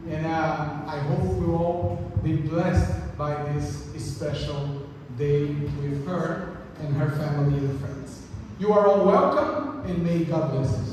And I hope we'll all be blessed by this special day with her and her family and friends. You are all welcome, and may God bless us.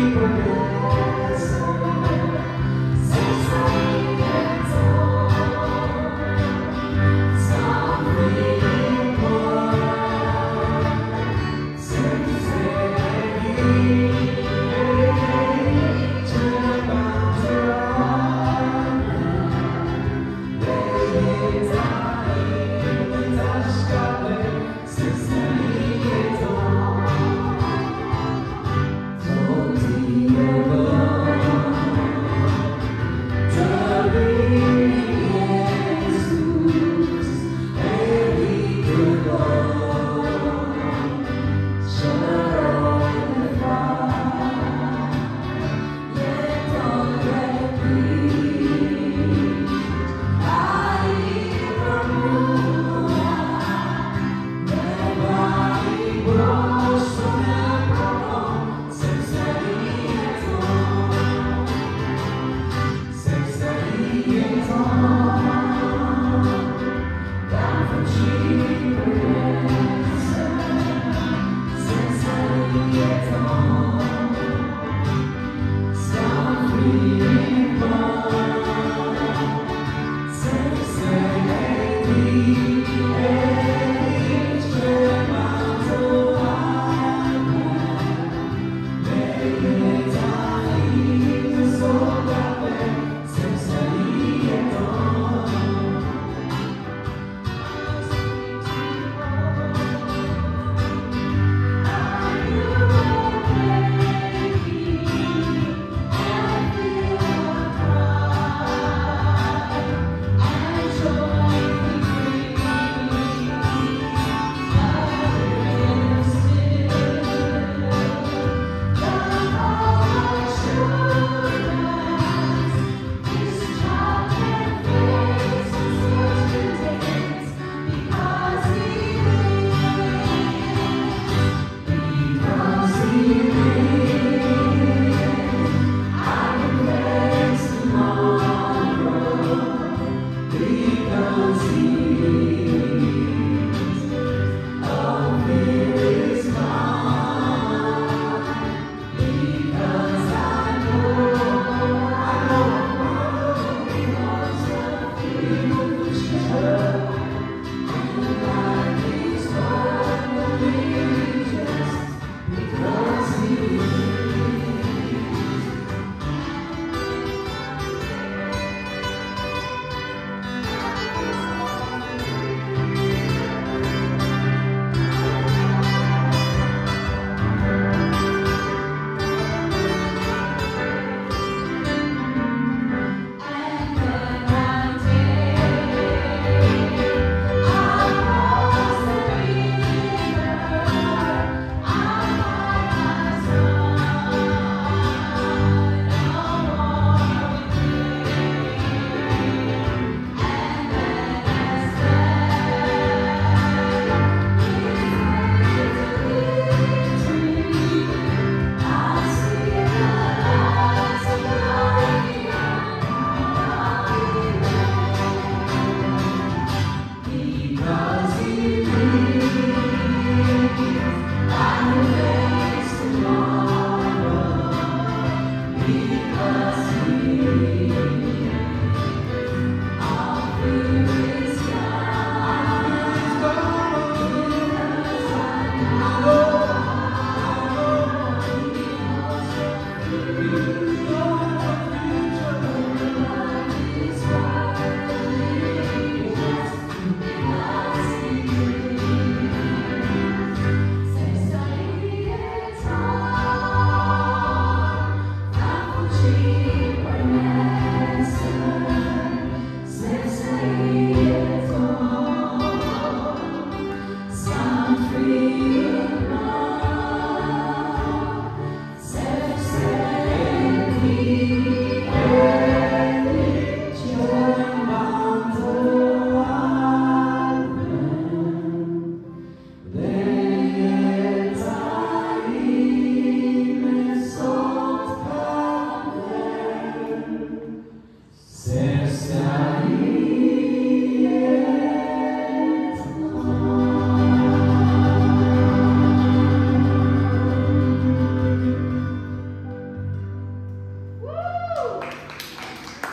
Senza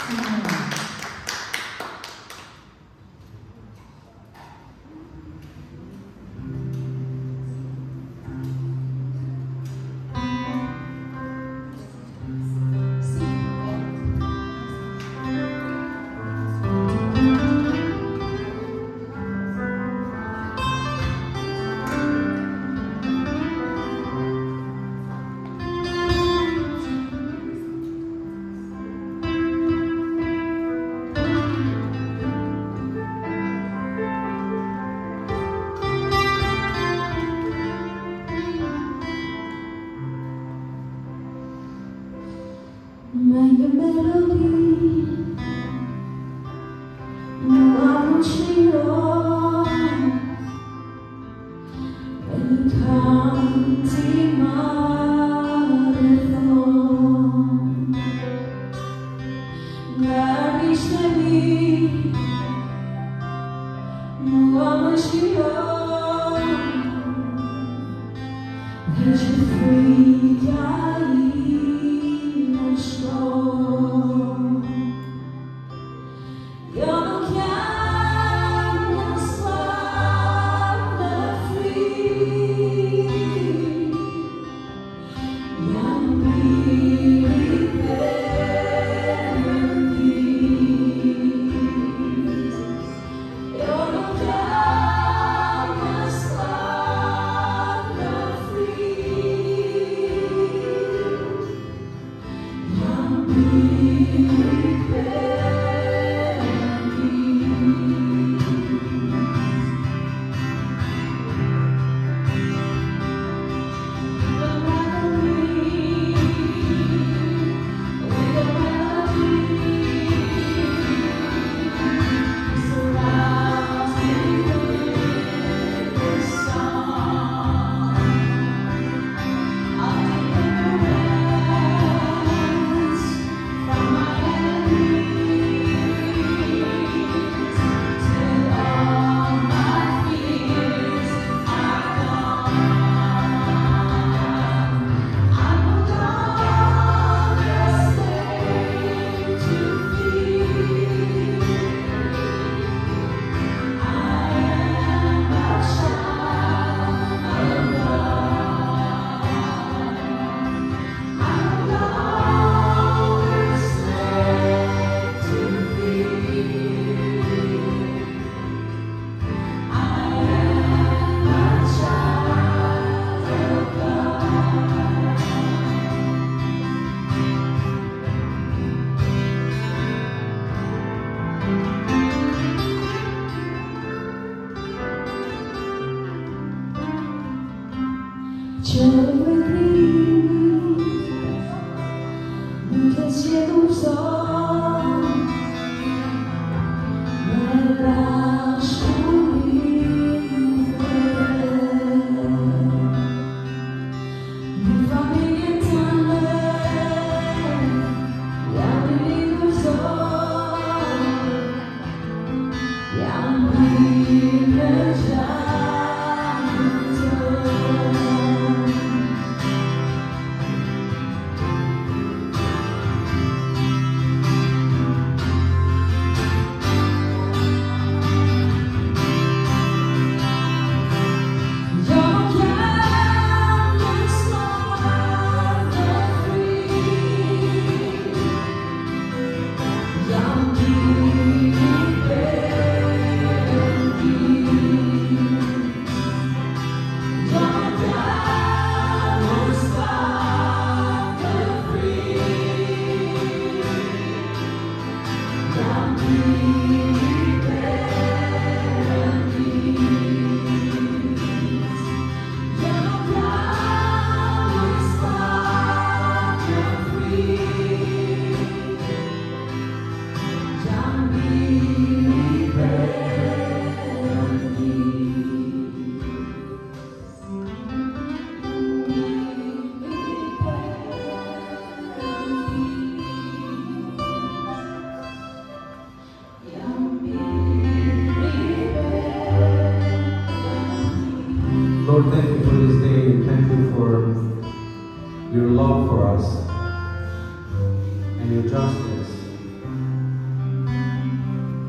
Lord, thank you for this day. Thank you for your love for us and your justice.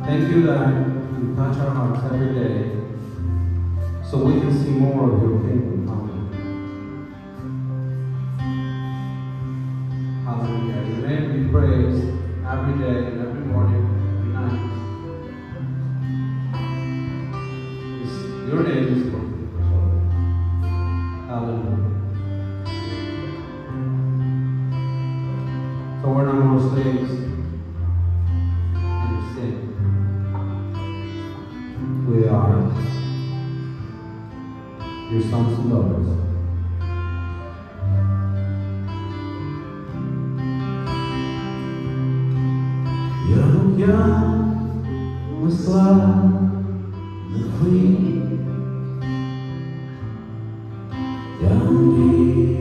Thank you that you touch our hearts every day so we can see more of your kingdom coming. Hallelujah. Your name be praised every day and every morning, every night. Your name is perfect. Hallelujah. So we're no more slaves under sin. We are your sons and daughters. Ya nuestra fui ya mi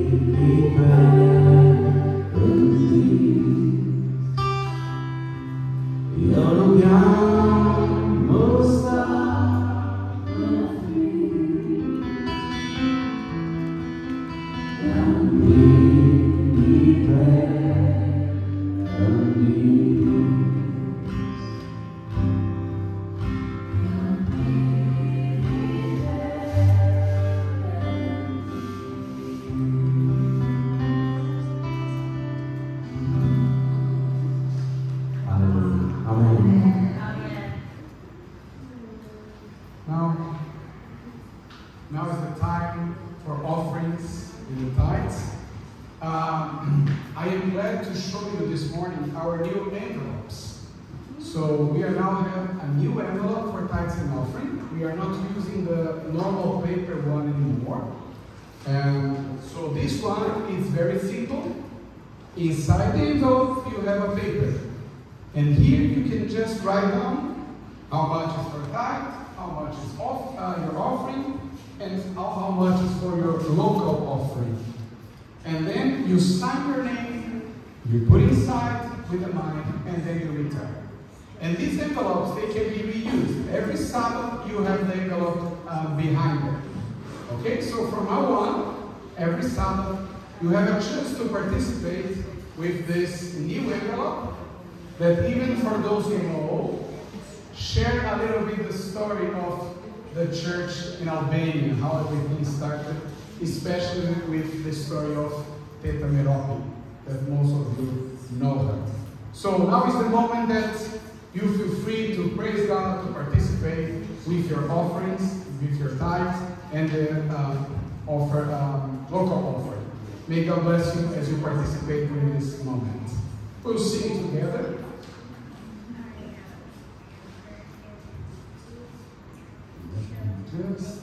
ya no ya nuestra ya mi Now is the time for offerings in the tithes. I am glad to show you this morning our new envelopes. So we are now have a new envelope for tithes and offering. We are not using the normal paper one anymore. So this one is very simple. Inside the envelope you have a paper. And here you can just write down how much is for tithe, how much is your offering, and how much is for your local offering. And then you sign your name, you put inside with the money, and then you return. And these envelopes, they can be reused. Every Sabbath you have the envelope behind it. Okay, so from now on, every Sabbath you have a chance to participate with this new envelope that even for those who know, share a little bit the story of the church in Albania, how everything started, especially with the story of Teta Meropi, that most of you know her. So now is the moment that you feel free to praise God, to participate with your offerings, with your tithes, and the local offering. May God bless you as you participate in this moment. We'll sing together. Just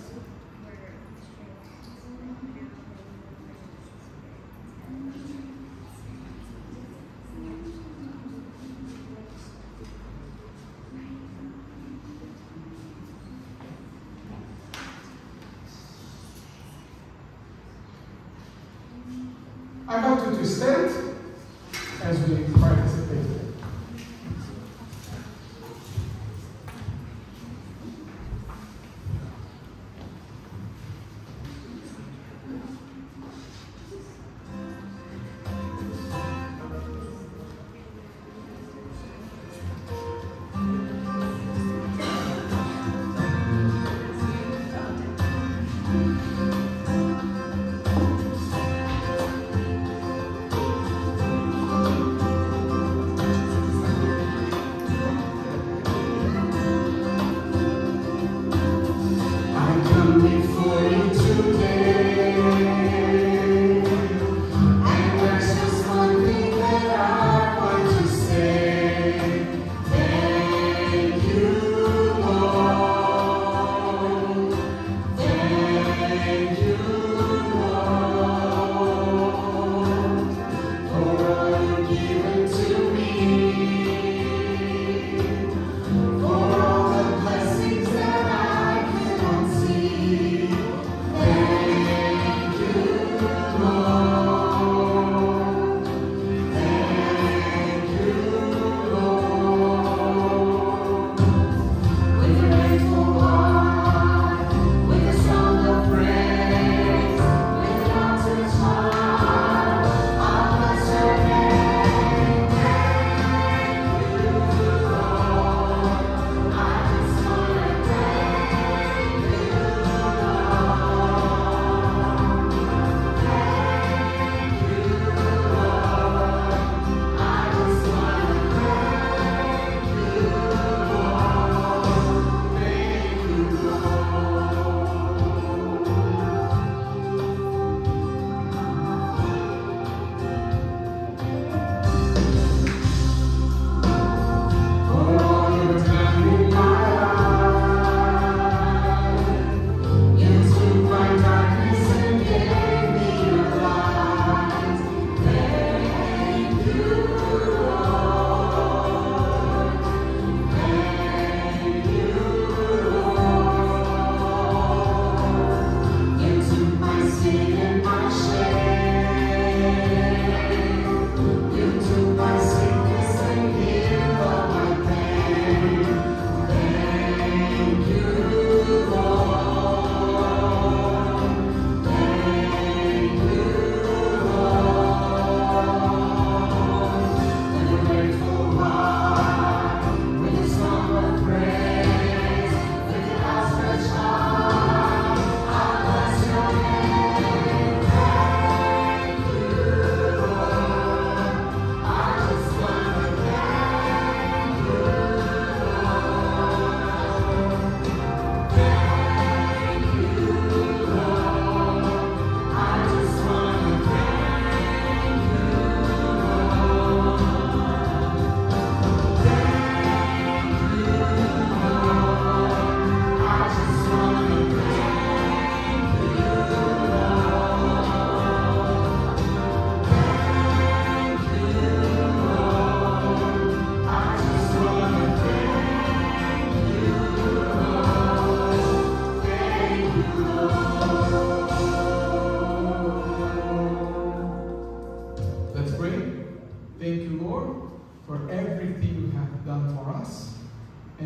I want you to stand as we participate.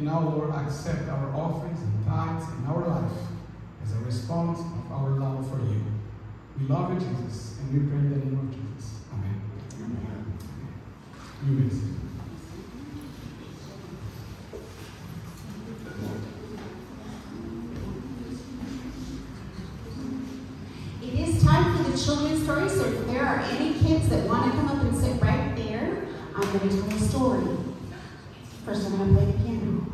And now, Lord, accept our offerings and tithes in our life as a response of our love for you. We love you, Jesus, and we pray in the name of Jesus. Amen. Amen. You may sit. It is time for the children's story, so if there are any kids that want to come up and sit right there, I'm going to tell a story. First, I'm going to play the piano.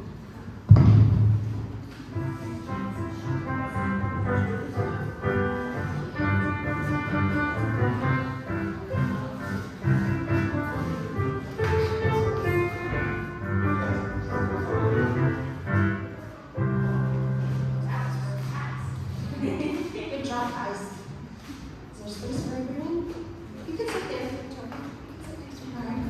Good job, guys. Is there space for everyone? You can sit there. Sit next to me. All right.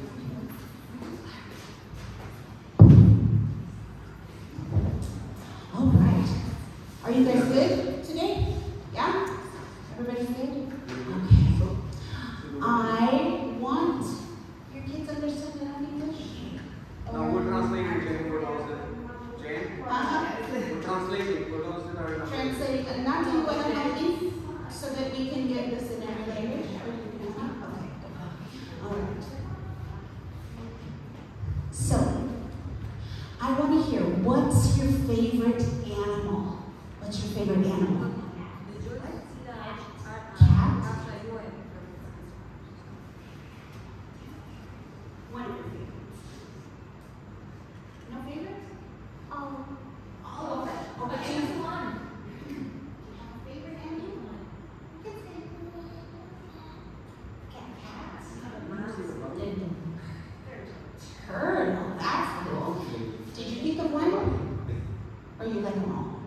All right. Are you guys good today? Yeah? Everybody's good? Okay. I want your kids understand enough English? Now we're translating Jane for those Jane? We're translating for those that are not. Translate, and not do you want to help me so that we can get this in every language? Okay. All right. So, I want to hear, what's your favorite animal? What's your favorite animal? Cat? One of your favorites. No favorites? Oh, all of it. Okay, choose one. Favorite animal? Cat. Turtle. That's cool. Did you pick the one? Or you like them all?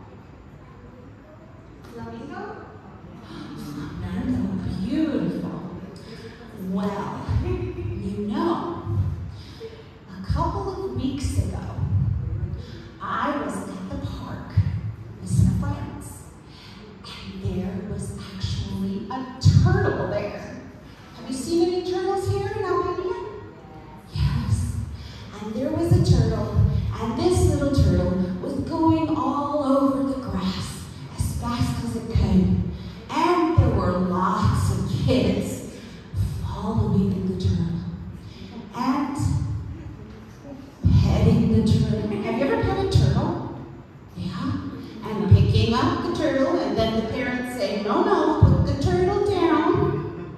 Flamingo? Flamingo. Beautiful. Well, you know, a couple of weeks ago, I was at the park with some friends, and there was actually a turtle there. Have you seen any turtles here in Albania? Yes. And there was a turtle, and this little turtle was going all over the grass as fast as it could. And there were lots of kids following the turtle and petting the turtle. Have you ever pet a turtle? Yeah. And picking up the turtle, and then the parents say, no, put the turtle down.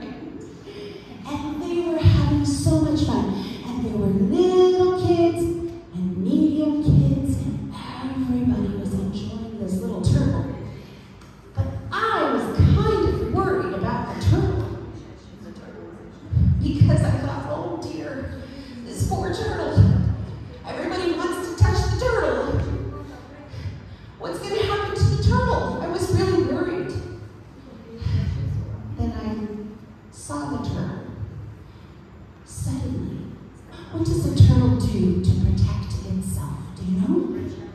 And they were having so much fun. And there were little kids and medium kids, and everybody was enjoying this little turtle. But I was kind of worried about the turtle. Because I thought, oh dear, this poor turtle. Everybody wants to touch the turtle. What's going to happen to the turtle? I was really worried. Then I saw the turtle. Suddenly, what does a turtle do to protect itself? Do you know?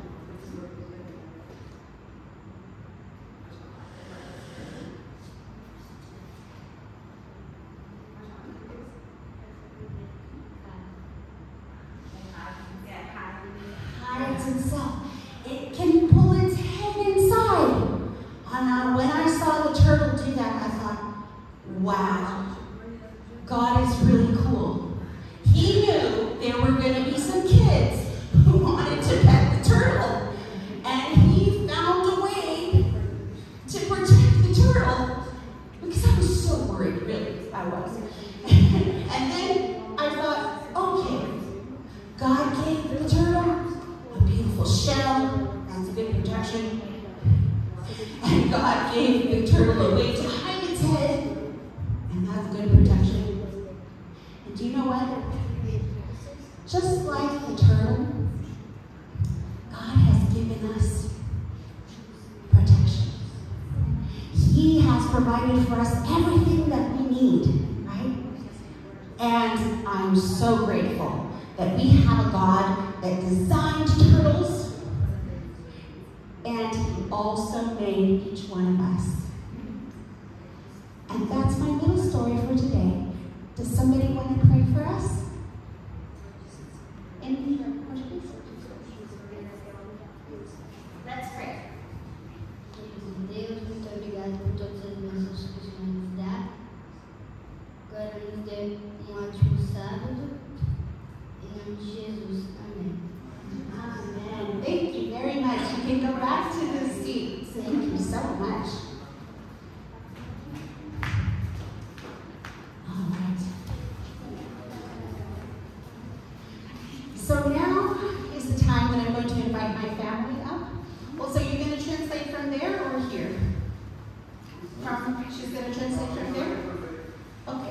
Hides itself. It can pull its head inside. And when I saw the turtle do that, I thought, wow, God is really cool. He knew there were going to be some kids who wanted to pet the turtle. And he found a way to protect the turtle. Because I was so worried, really, I was. And then I thought, okay, God gave the turtle a beautiful shell. That's a good protection. And God gave the turtle a way to hide its head. And that's good protection. And do you know what? Just like the turtle, God has given us protection. He has provided for us everything that we need, right? And I'm so grateful that we have a God that designed turtles, and He also made each one of us. And that's my little story for today. Does somebody want to pray for us? In Portuguese? Jesus. Amen. Amen. Thank you very much. You can go back to the seats. Thank you so much. All right. So now is the time that I'm going to invite my family up. Well, so you're going to translate from there or here? She's going to translate from there? Okay.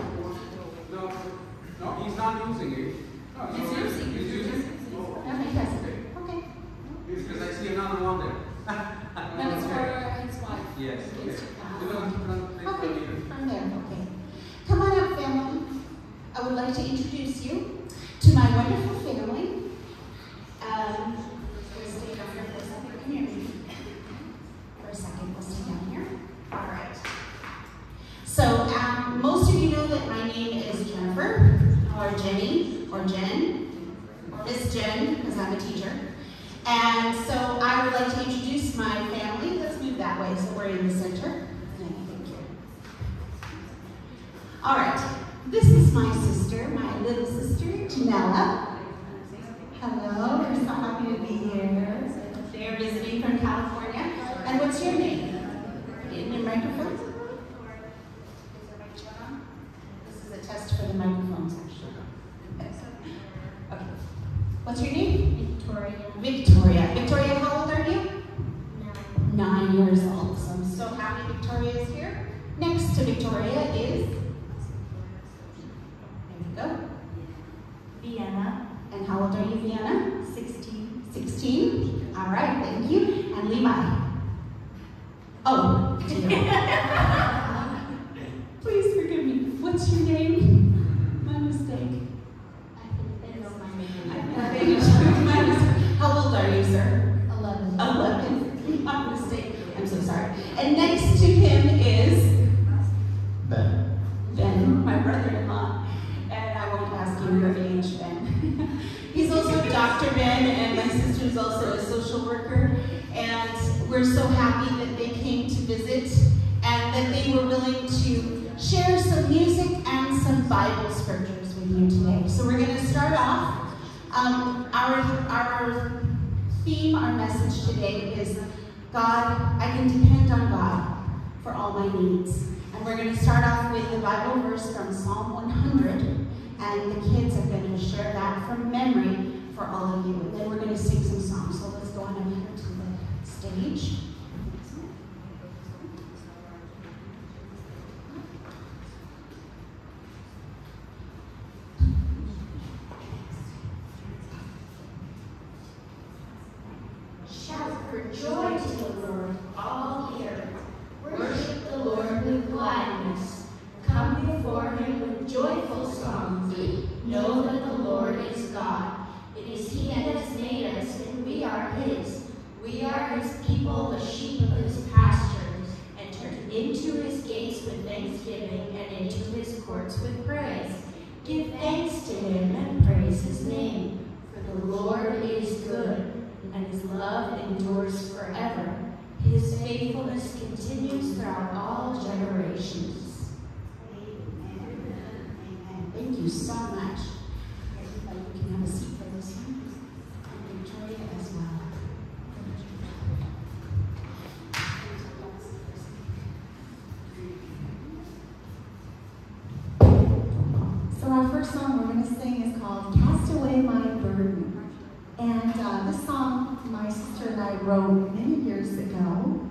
No, he's not using it. No, He's using it. He's using it. No, he doesn't. Okay. Because I see another one there. No, it's for his wife. Yes. It's, Okay. from there. Okay. Come on up, family. I would like to introduce you to my wonderful family. We'll stay down here for a second. Come here. For a second, we'll stay down here. All right. So, most of you know that my name is Jennifer, or Jenny, or Jen, or Miss Jen, because I'm a teacher. And so I would like to introduce my family. Let's move that way so we're in the center. Thank you. All right. This is my sister, my little sister, Janell. Hello. We're so happy to be here. They're visiting from California. And what's your name? In your microphone? This is a test for the microphones, actually. Okay. What's your name? Victoria. Victoria. Victoria, how old are you? 9 years old. So I'm so happy Victoria is here. Next to Victoria is, there we go. Vienna. And how old are you, Vienna? 16. 16. All right, thank you. And Levi. Oh, please forgive me. What's your name? My mistake. My mistake. How old are you, sir? 11. 11. My mistake. I'm so sorry. And next to him is Ben, my brother-in-law. And I won't ask you your age, Ben. He's also Dr. Ben, and my sister's also a social worker. And we're so happy that they came to visit and that they were willing to share some music and some Bible scriptures with you today. So we're going to start off. Our theme, our message today is God, I can depend on God for all my needs. And we're going to start off with the Bible verse from Psalm 100. And the kids are going to share that from memory for all of you. And then we're going to sing some songs. So let's go on up here to the stage. Shout for joy to the Lord, all here. Worship the Lord with gladness. Come before him with joyful songs. Know that the Lord is God. It is he that has made us, and we are his. We are his people, the sheep of his pasture. Enter into his gates with thanksgiving, and into his courts with praise. Give thanks to him and praise his name. For the Lord is good, and his love endures forever. His faithfulness continues throughout all generations. Amen. Amen. Thank you so much. Everybody can have a seat for this one. And Victoria as well. So our first song we're going to sing is called Cast Away My Burden. And this song my sister and I wrote many years ago.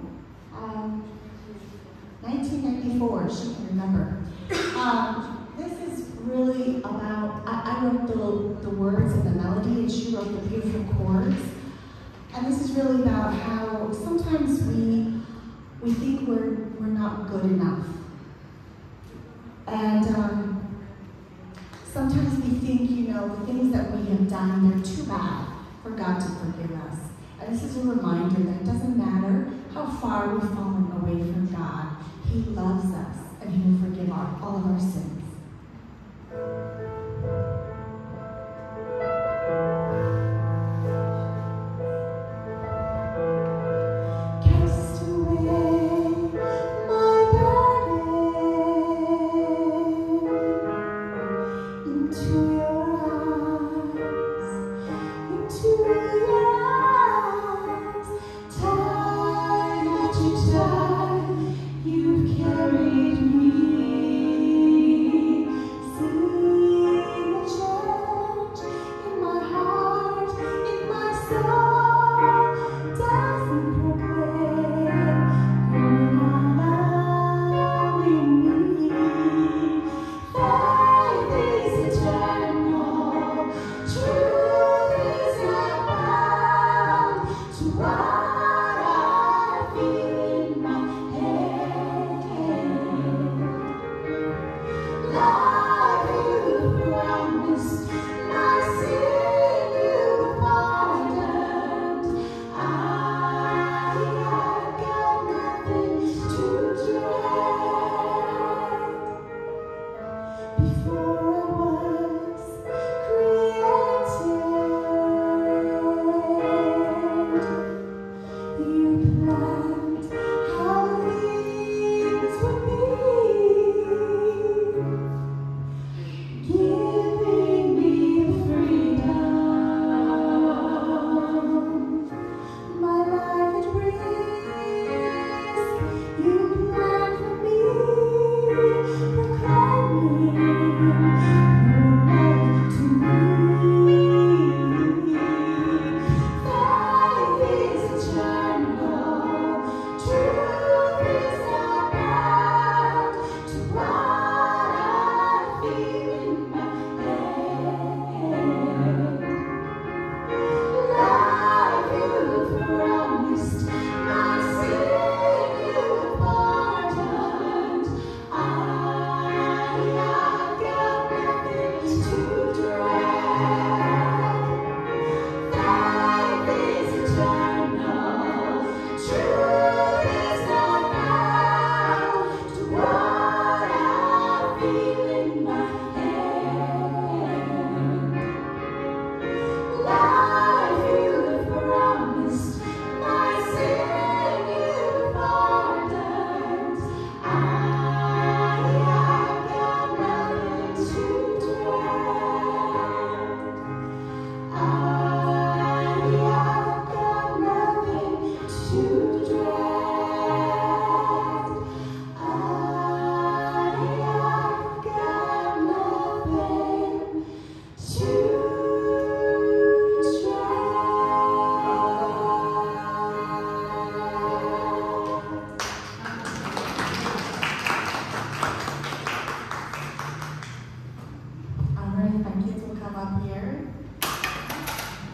1994, she can remember. This is really about, I wrote the words and the melody, and she wrote the beautiful chords. And this is really about how sometimes we think we're not good enough. And sometimes we think, you know, the things that we have done, they're too bad for God to forgive us. And this is a reminder that it doesn't matter how far we've fallen away from God. He loves us, and he will forgive all of our sins. Cast away my burden into your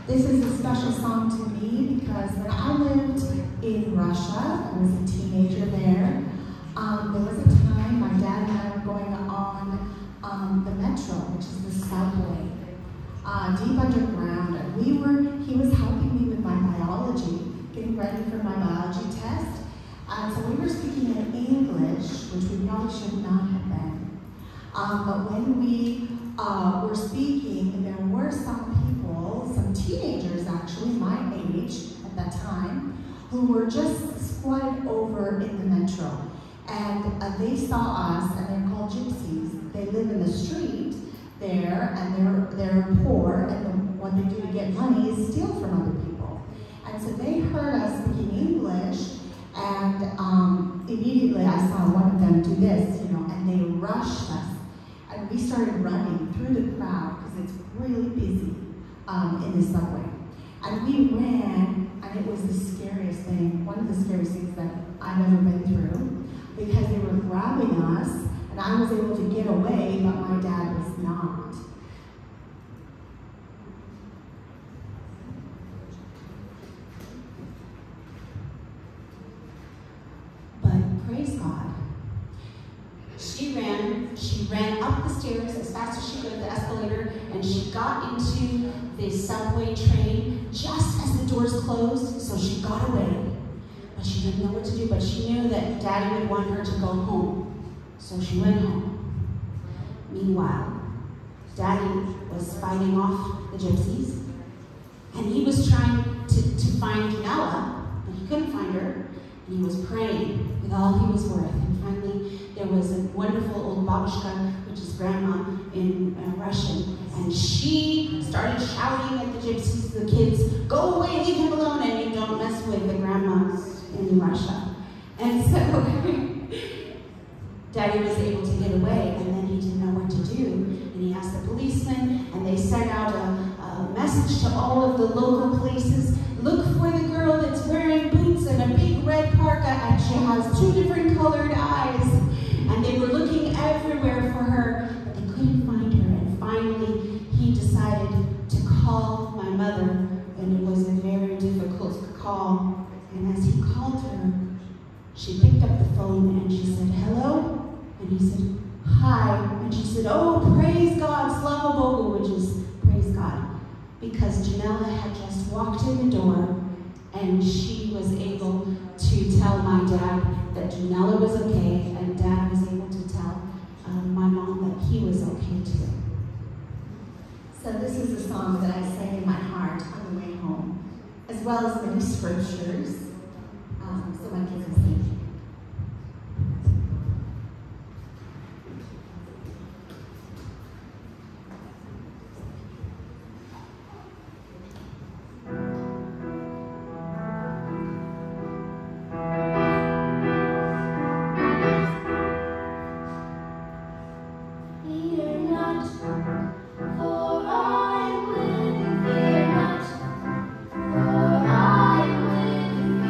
This is a special song to me because when I lived in Russia, I was a teenager there, there was a time my dad and I were going on the metro, which is the subway, deep underground, and he was helping me with my biology, getting ready for my biology test. So we were speaking in English, which we probably should not have been. But when we were speaking, there were some people, some teenagers actually, my age at that time, who were just squatted over in the metro. And they saw us, and they're called gypsies. They live in the street there, and they're poor, and what they do to get money is steal from other people. And so they heard us speaking English, and immediately I saw one of them do this, and they rushed us. And we started running through the crowd, because it's really busy in the subway. And we ran, and it was the scariest thing, one of the scariest things that I've ever been through, because they were grabbing us, and I was able to get away, but my dad was not. But praise God. She ran up the stairs as fast as she could, the escalator, and she got into the subway train just as the doors closed, so she got away. But she didn't know what to do, but she knew that Daddy would want her to go home. So she went home. Meanwhile, Daddy was fighting off the gypsies, and he was trying to find Janell, but he couldn't find her, and he was praying with all he was worth. And finally, there was a wonderful old babushka, which is grandma in Russian, and she started shouting at the gypsies, the kids, "Go away, leave him alone, and you don't mess with the grandmas in Russia." And so Daddy was able to get away, and then he didn't know what to do, and he asked the policeman, and they sent out a message to all of the local places: look for the girl that's wearing boots and a big red parka, and she has 2 different colored eyes. And they were looking everywhere for her, but they couldn't find her. And finally, he decided to call my mother, and it was a very difficult call. And as he called her, she picked up the phone and she said, "Hello?" And he said, "Hi." And she said, "Oh, praise God, Slava Bogu," which is praise God, because Janell had just walked in the door, and she was able to tell my dad that Janell was okay, and Dad was able to tell my mom that he was okay too. So this is a song that I sang in my heart on the way home, as well as many scriptures, so my kids will sing. For I will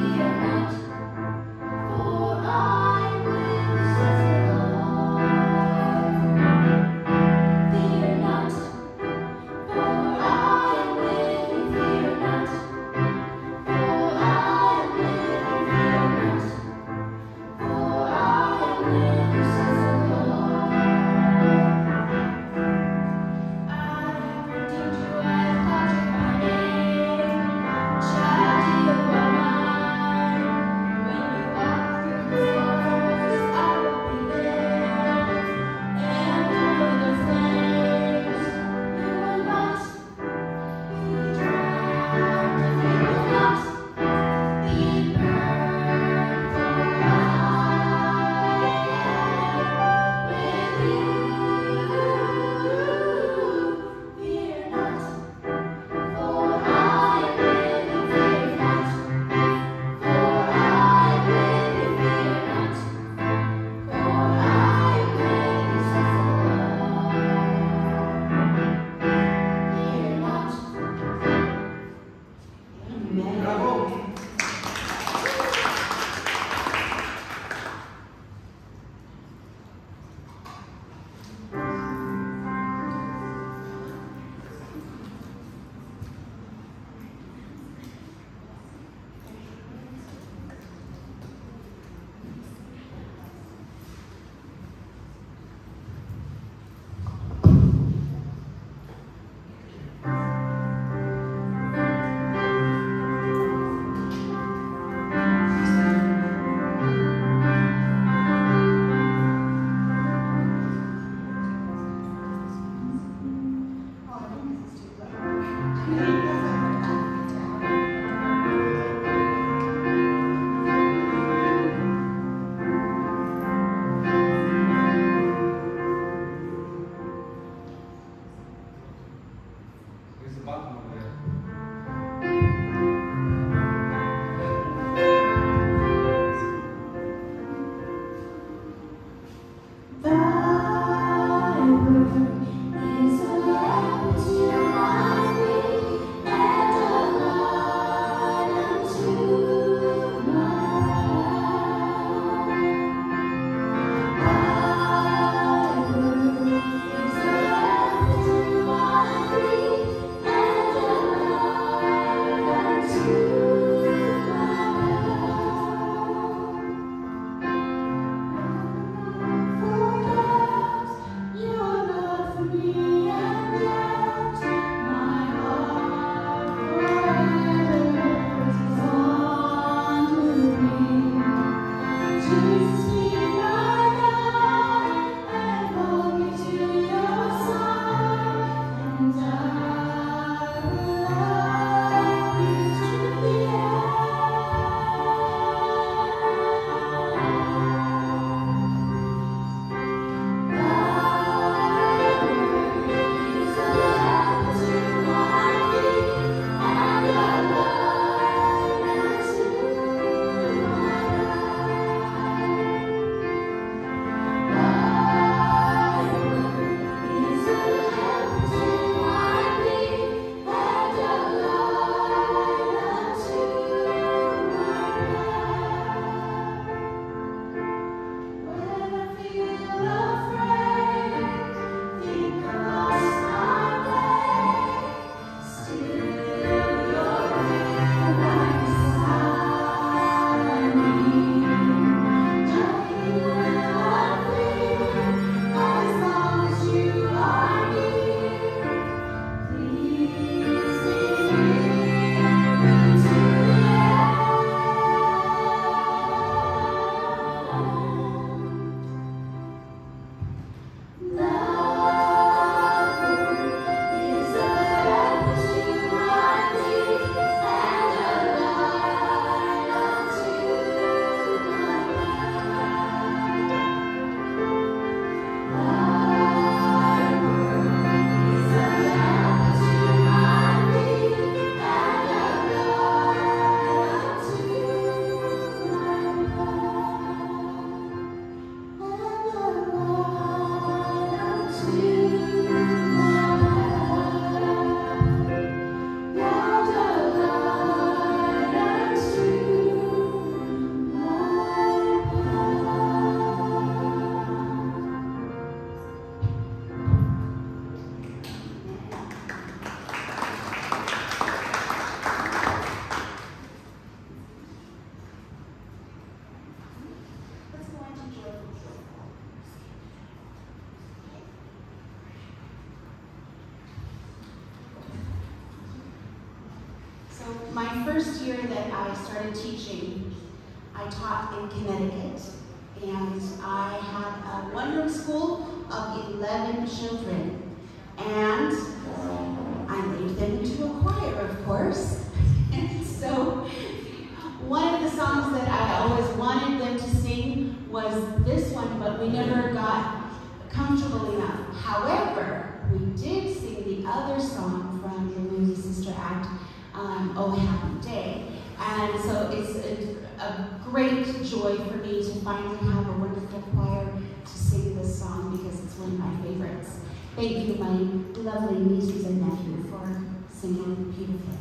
So my first year that I started teaching, I taught in Connecticut, and I had a one-room school of 11 children, and I made them into a choir, of course. And so one of the songs that I always wanted them to sing was this one, but we never got comfortable enough. However, we did sing the other song from the movie Sister Act, Oh Happy Day. And so it's a great joy for me to finally have a wonderful choir to sing this song because it's one of my favorites. Thank you, my lovely nieces and nephew, for singing beautifully.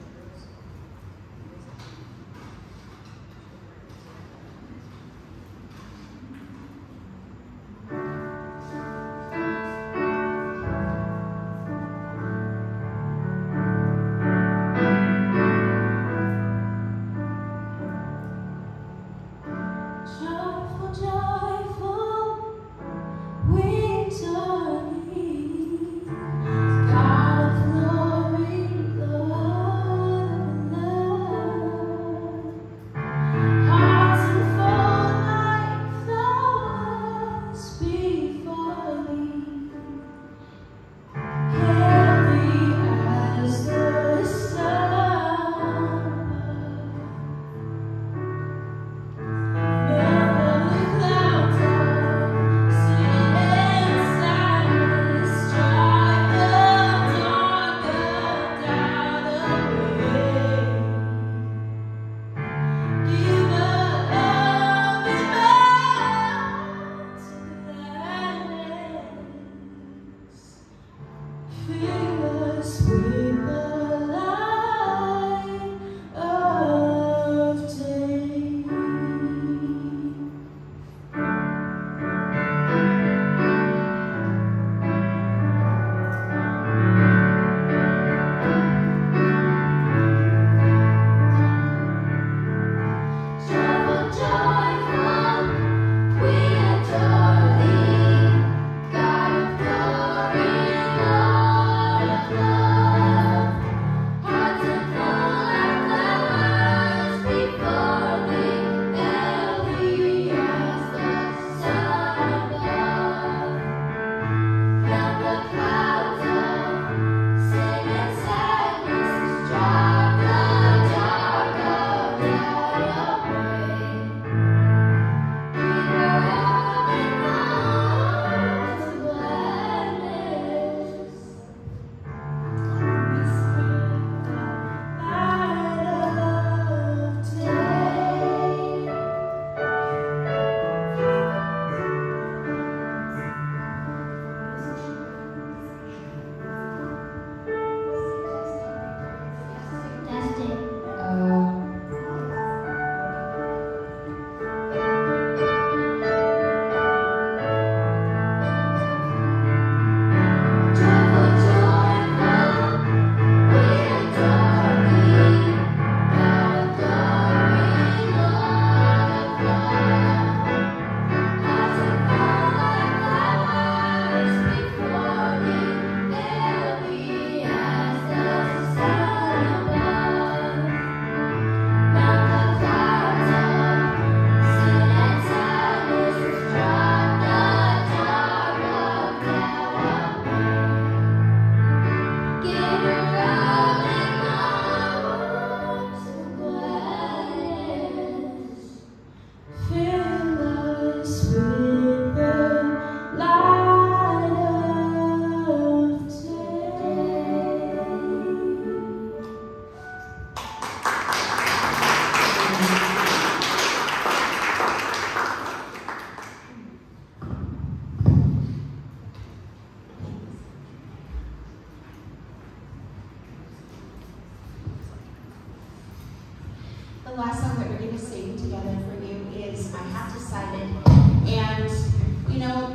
last song that we're going to sing together for you is I Have Decided. And, you know,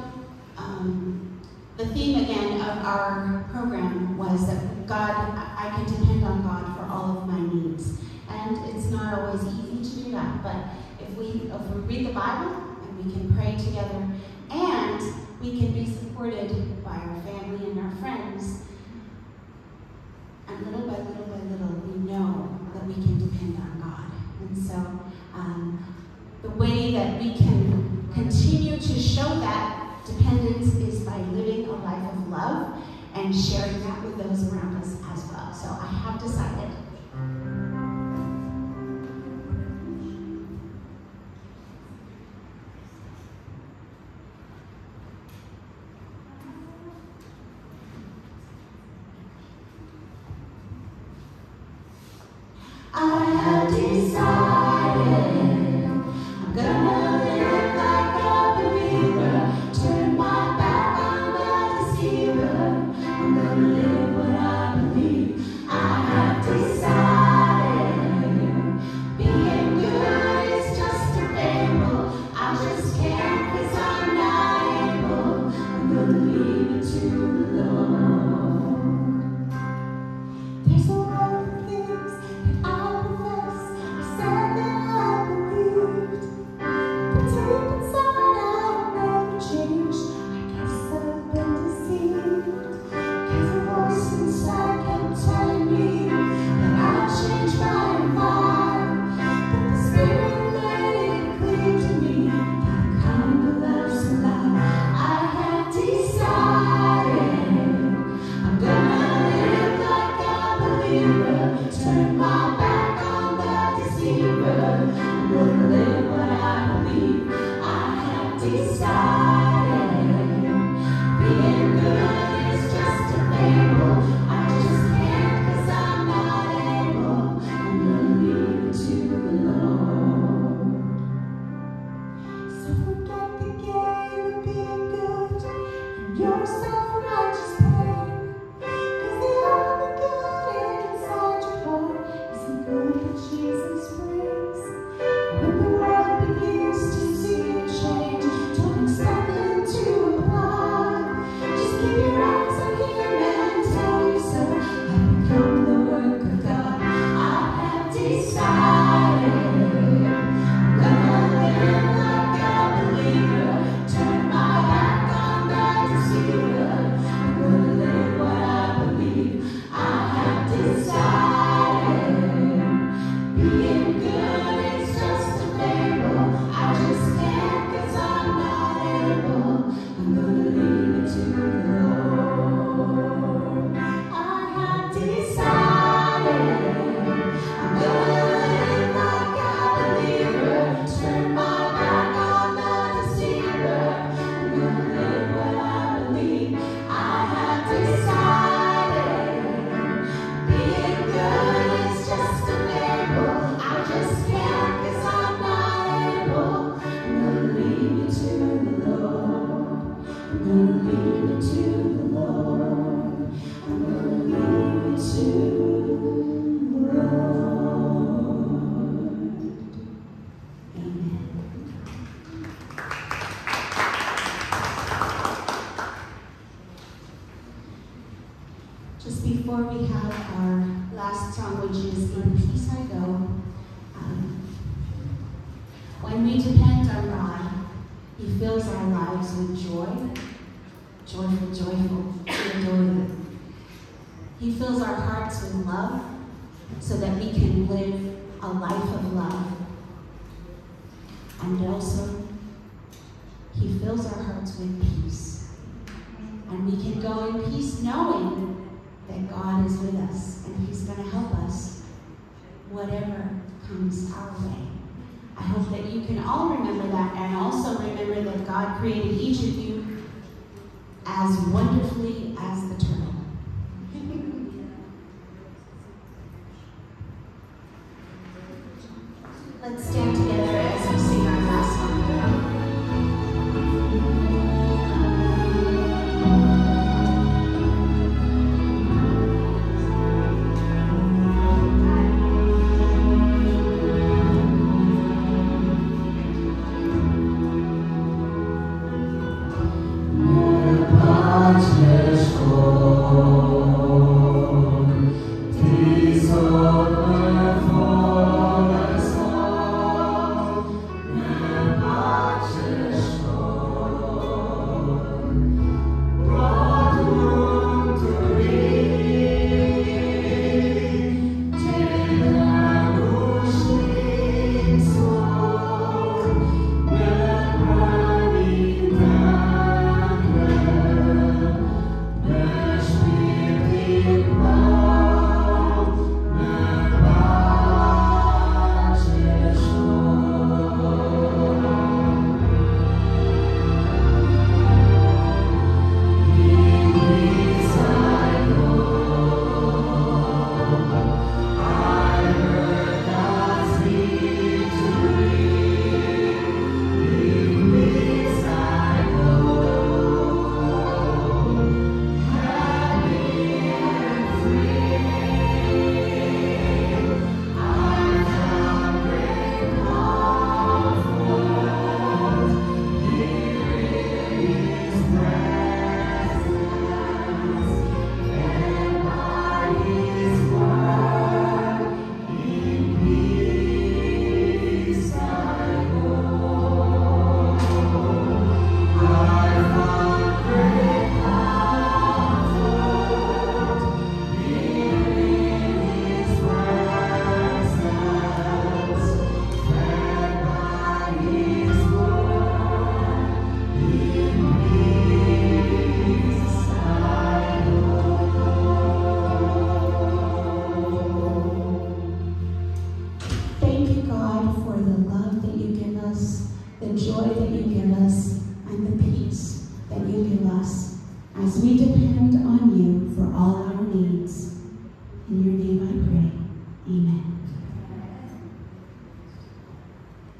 the theme again of our program was that God, I can depend on God for all of my needs. And it's not always easy to do that, but if we read the Bible and we can pray together and we can be supported by our family and our friends, and little by little by little, we know The way that we can continue to show that dependence is by living a life of love and sharing that with those around us as well. So I have decided. I have decided I'm gonna live like a believer, turn my back on the deceiver. I'm gonna live what I believe. I have decided being good is just a fable. I just can't 'cause I'm not able. I'm gonna leave it to the Lord. There's a lot of things that I profess, I said that I believed, but deep inside I've never changed. I guess I've been deceived, 'cause a voice inside kept telling me that I'll change my mind, but the Spirit made it clear to me that kind of love's a lie. I have decided I'm gonna live like a believer, turn my back on the deceiver. I'm gonna live what I believe. I have decided being good is just a fable. I just can't 'cause I'm not able. I'm gonna leave it to the Lord. So forget the game of being good and your self-righteous pain, 'cause the only good inside your heart is the good that Jesus brings. When the world begins to see you change, don't expect them to apply. Just keep your eyes on Him and tell yourself, I've become the work of God. I have decided I'm gonna live like a believer, turn my back on the deceiver. I'm gonna live what I believe. I have decided being good is just a fable. I just can't 'cause I'm not able. I'm gonna leave it to the Lord. I have decided I'm gonna live like a believer, turn my back on the deceiver. I'm gonna live what I believe. I have decided being good is just a fable. I just can't 'cause I'm not able. I'm gonna leave it to the Lord. I'm gonna leave it to the Lord. I'm gonna leave it to the Lord. Amen. Just before we have our last song, which is In Peace I Go, when we depend on God, He fills our lives with joy, joyful, we adore Him. He fills our hearts with love so that we can live a life of love. And also, He fills our hearts with peace. And we can go in peace knowing that God is with us and He's going to help us whatever comes our way. I hope that you can all remember that, and also remember that God created each of you as wonderfully as the turtle. Let's stand together as we sing our last song. Ti sopra fuori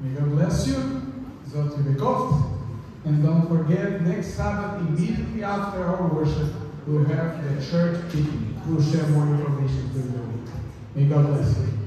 May God bless you. Zot Yibekov. And don't forget, next Sabbath, immediately after our worship, we'll have the church picnic. We'll share more information during the week. May God bless you.